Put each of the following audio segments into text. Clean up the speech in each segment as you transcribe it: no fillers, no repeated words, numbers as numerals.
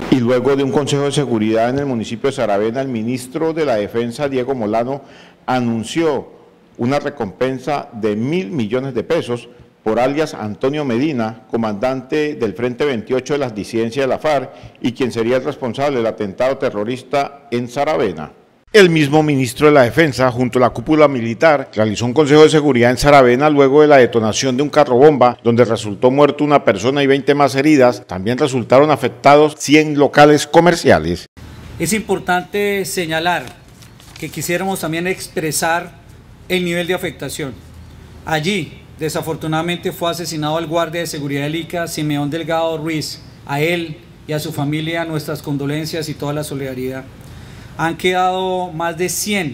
Y luego de un consejo de seguridad en el municipio de Saravena, el ministro de la Defensa, Diego Molano, anunció una recompensa de 1.000 millones de pesos por alias Antonio Medina, comandante del Frente 28 de las disidencias de la FARC y quien sería el responsable del atentado terrorista en Saravena. El mismo ministro de la Defensa, junto a la cúpula militar, realizó un consejo de seguridad en Saravena luego de la detonación de un carro bomba, donde resultó muerto una persona y 20 más heridas. También resultaron afectados 100 locales comerciales. Es importante señalar que quisiéramos también expresar el nivel de afectación. Allí, desafortunadamente, fue asesinado el guardia de seguridad del ICA, Simeón Delgado Ruiz. A él y a su familia nuestras condolencias y toda la solidaridad. Han quedado más de 100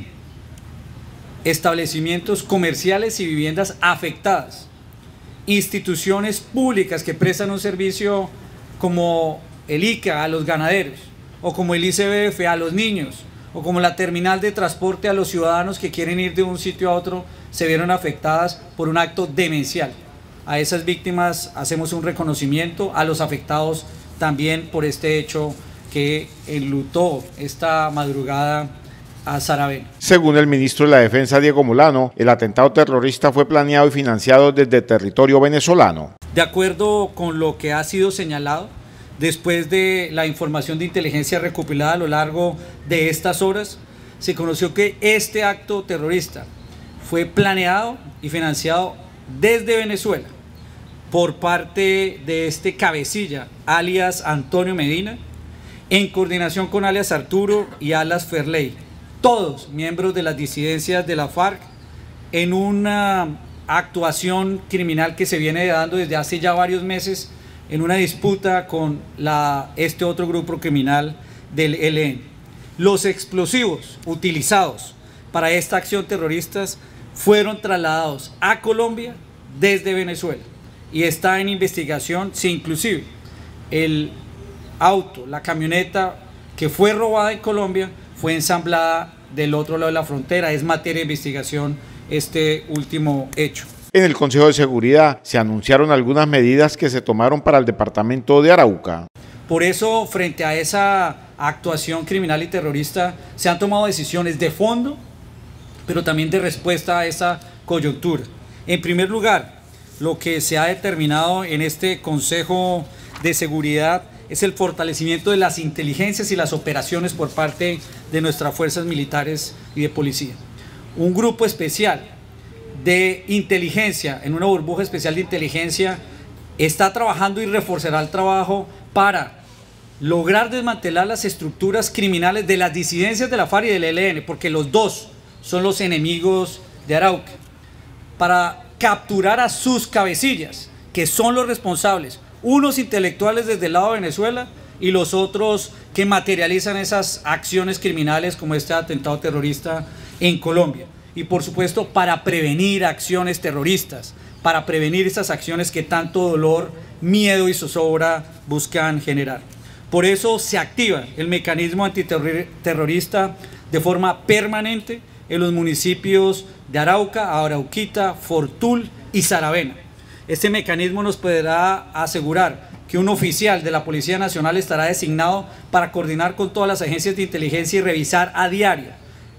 establecimientos comerciales y viviendas afectadas, instituciones públicas que prestan un servicio como el ICA a los ganaderos, o como el ICBF a los niños, o como la terminal de transporte a los ciudadanos que quieren ir de un sitio a otro, se vieron afectadas por un acto demencial. A esas víctimas hacemos un reconocimiento, a los afectados también por este hecho que enlutó esta madrugada a Saravena. Según el ministro de la Defensa, Diego Molano, el atentado terrorista fue planeado y financiado desde territorio venezolano. De acuerdo con lo que ha sido señalado, después de la información de inteligencia recopilada a lo largo de estas horas, se conoció que este acto terrorista fue planeado y financiado desde Venezuela por parte de este cabecilla, alias Antonio Medina, en coordinación con alias Arturo y alias Ferley, todos miembros de las disidencias de la FARC, en una actuación criminal que se viene dando desde hace ya varios meses en una disputa con este otro grupo criminal del ELN. Los explosivos utilizados para esta acción terrorista fueron trasladados a Colombia desde Venezuela y está en investigación si inclusive el auto, la camioneta que fue robada en Colombia fue ensamblada del otro lado de la frontera. Es materia de investigación este último hecho. En el Consejo de Seguridad se anunciaron algunas medidas que se tomaron para el departamento de Arauca. Por eso, frente a esa actuación criminal y terrorista, se han tomado decisiones de fondo, pero también de respuesta a esa coyuntura. En primer lugar, lo que se ha determinado en este Consejo de Seguridad es el fortalecimiento de las inteligencias y las operaciones por parte de nuestras fuerzas militares y de policía. Un grupo especial de inteligencia, en una burbuja especial de inteligencia, está trabajando y reforzará el trabajo para lograr desmantelar las estructuras criminales de las disidencias de la FARC y del ELN, porque los dos son los enemigos de Arauca, para capturar a sus cabecillas, que son los responsables, unos intelectuales desde el lado de Venezuela y los otros que materializan esas acciones criminales como este atentado terrorista en Colombia. Y por supuesto para prevenir acciones terroristas, para prevenir esas acciones que tanto dolor, miedo y zozobra buscan generar. Por eso se activa el mecanismo antiterrorista de forma permanente en los municipios de Arauca, Arauquita, Fortul y Saravena. Este mecanismo nos podrá asegurar que un oficial de la Policía Nacional estará designado para coordinar con todas las agencias de inteligencia y revisar a diario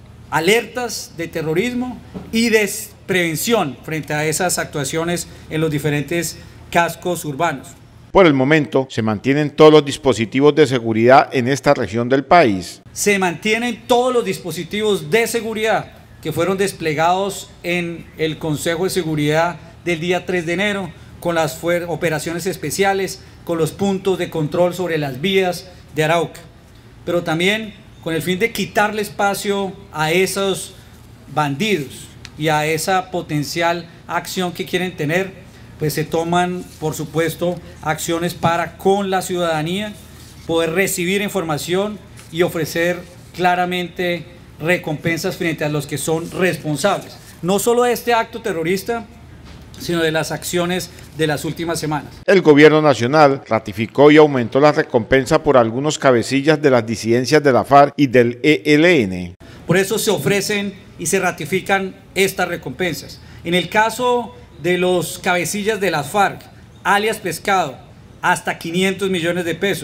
alertas de terrorismo y de prevención frente a esas actuaciones en los diferentes cascos urbanos. Por el momento, se mantienen todos los dispositivos de seguridad en esta región del país. Se mantienen todos los dispositivos de seguridad que fueron desplegados en el Consejo de Seguridad del día 3 de enero, con las operaciones especiales, con los puntos de control sobre las vías de Arauca, pero también con el fin de quitarle espacio a esos bandidos y a esa potencial acción que quieren tener, pues se toman, por supuesto, acciones para con la ciudadanía poder recibir información y ofrecer claramente recompensas frente a los que son responsables, no solo de este acto terrorista, sino de las acciones de las últimas semanas. El gobierno nacional ratificó y aumentó la recompensa por algunos cabecillas de las disidencias de la FARC y del ELN. Por eso se ofrecen y se ratifican estas recompensas. En el caso de los cabecillas de las FARC, alias Pescado, hasta 500 millones de pesos.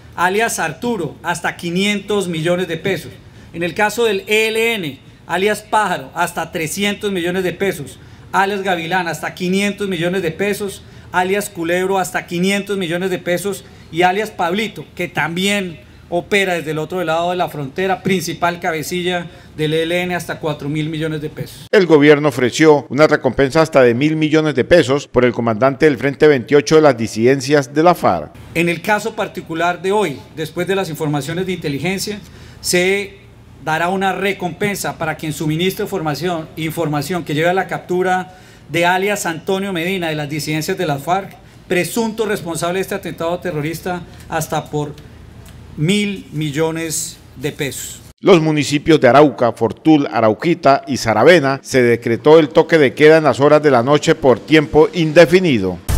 alias Arturo, hasta 500 millones de pesos. En el caso del ELN, alias Pájaro, hasta 300 millones de pesos. Alias Gavilán, hasta 500 millones de pesos. Alias Culebro, hasta 500 millones de pesos. Y alias Pablito, que también opera desde el otro lado de la frontera, principal cabecilla del ELN, hasta 4.000 millones de pesos. El gobierno ofreció una recompensa hasta de 1.000 millones de pesos por el comandante del Frente 28 de las disidencias de la FARC. En el caso particular de hoy, después de las informaciones de inteligencia, se dará una recompensa para quien suministre información que lleve a la captura de alias Antonio Medina de las disidencias de la FARC, presunto responsable de este atentado terrorista, hasta por 1.000 millones de pesos. Los municipios de Arauca, Fortul, Arauquita y Saravena se decretó el toque de queda en las horas de la noche por tiempo indefinido.